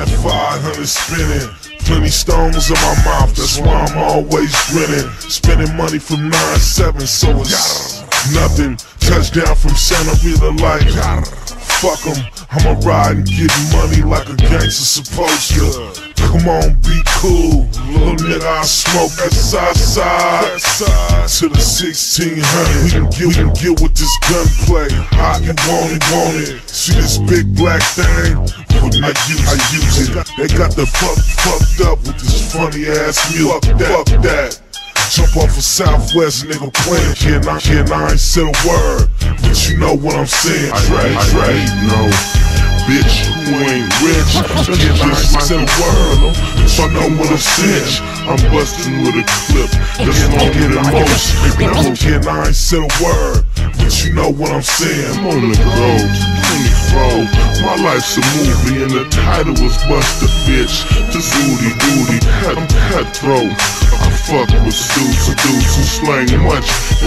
that 500 spinning. Plenty stones in my mouth, that's why I'm always grinning. Spending money from 9-7, so it's nothing. Touchdown from Santa Rita like, fuck 'em, I'ma ride and get money like a gangster supposed to. Come on, be cool, little nigga, I smoke that side to the 1600. We can get with this gunplay, hot you want it. See this big black thing? I use it. They got the fucked up with this funny ass music. Fuck that. Jump off a Southwest nigga playing. I ain't said a word, but you know what I'm saying. Dre, no. Bitch who ain't rich, just said a word. Fuck know what I'm saying. I'm bustin' with a clip that's longer than most. I ain't said a word, but you know what I'm saying. I'm on the road, 24. My life's a movie and the title was Buster, bitch. This booty, I'm cutthroat. I fuck with dudes who slang much.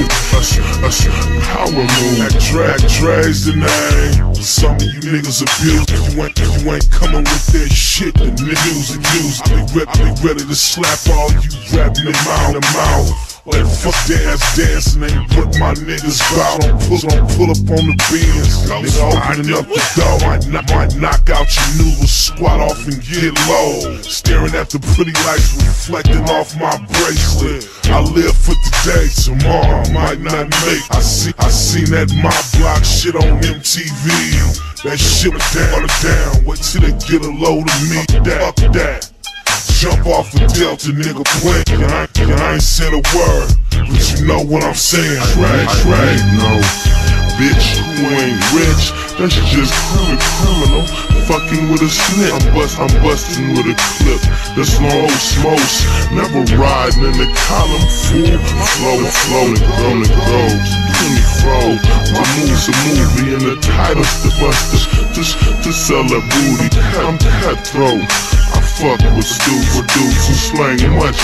Us power move. Dre's the name. Some of you niggas abuse. You ain't coming with that shit. The niggas abuse. I be ready to slap all you rapping them out the mouth. That fuck dancing ain't what my niggas bout. Don't pull up on the Benz. Nigga opening up the door. Might knock out your noodles, squat off and get low. Staring at the pretty lights reflecting off my bracelet. I live for today, tomorrow I might not make. I seen that my block shit on MTV. That shit was down. Wait till they get a load of me. Fuck that. Jump off a Delta nigga playing. I ain't said a word, but you know what I'm saying. Dre, no. Bitch who ain't rich, that's just criminal. Fucking with a snitch. I'm bustin' with a clip that's long smokes. Never riding in the column, fool. Flowing, growing, grows. 24. My move's a movie and the title's the Busters. Just to sell a booty. I'm cutthroat. I fuck with dudes who slang much.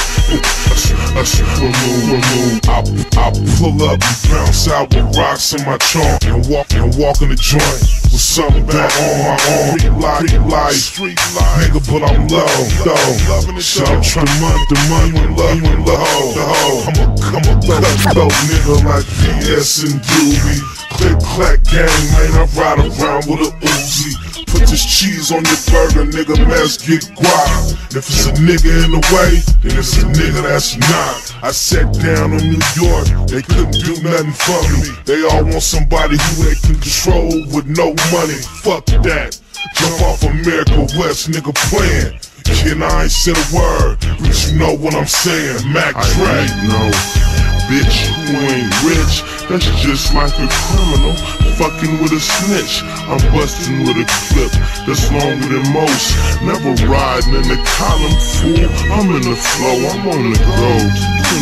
Us remove. I pull up and bounce out with rocks in my trunk and walk in the joint with something back on my arm. Street life, nigga, but I'm low. So I'm tryna the money and love the hoe. I'm a cutthroat nigga like PS and Doobie. Click clack gang, man, I ride around with a Uzi. Put this cheese on your burger, nigga, mess get guap. If it's a nigga in the way, then it's a nigga that's not. I sat down in New York, they couldn't do nothing for me. They all want somebody who they can control with no money. Fuck that. Jump off America West, nigga playing. Kid, I ain't said a word, but you know what I'm saying. Mac Dre. No. Bitch who ain't rich, that's just like a criminal. Fucking with a snitch. I'm bustin' with a clip that's longer than most. Never riding in the column, fool. I'm in the flow, I'm on the road.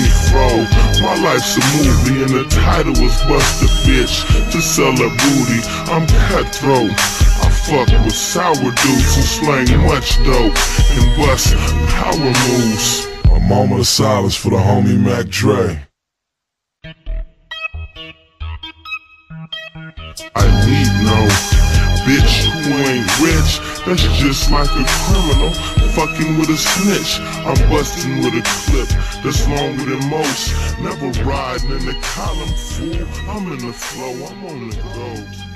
24. My life's a movie and the title was Buster, bitch. To sell a booty, I'm cutthroat. I fuck with sour dudes who slang much dope and bust power moves. A moment of silence for the homie Mac Dre. I need no bitch who ain't rich, that's just like a criminal. Fucking with a snitch. I'm bustin' with a clip that's longer than most. Never riding in the column, fool. I'm in the flow, I'm on the road.